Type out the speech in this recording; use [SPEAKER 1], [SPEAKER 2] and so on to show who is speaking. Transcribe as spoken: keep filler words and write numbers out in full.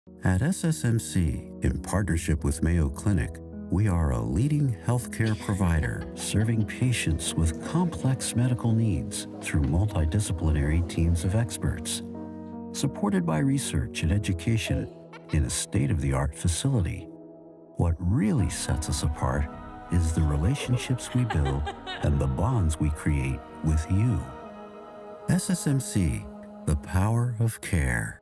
[SPEAKER 1] At S S M C, in partnership with Mayo Clinic, we are a leading healthcare provider serving patients with complex medical needs through multidisciplinary teams of experts. Supported by research and education in a state-of-the-art facility, what really sets us apart is the relationships we build and the bonds we create with you. S S M C, the power of care.